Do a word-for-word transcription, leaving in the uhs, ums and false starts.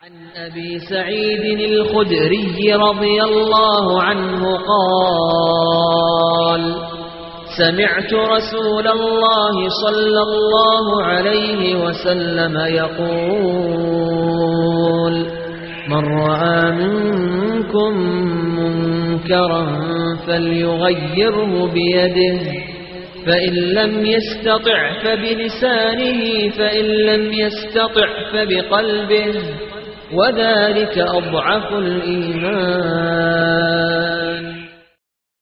عن أبي سعيد الخدري رضي الله عنه قال: سمعت رسول الله صلى الله عليه وسلم يقول: من رأى منكم منكرا فليغيره بيده، فإن لم يستطع فبلسانه، فإن لم يستطع فبقلبه، وذلك أضعف الإيمان.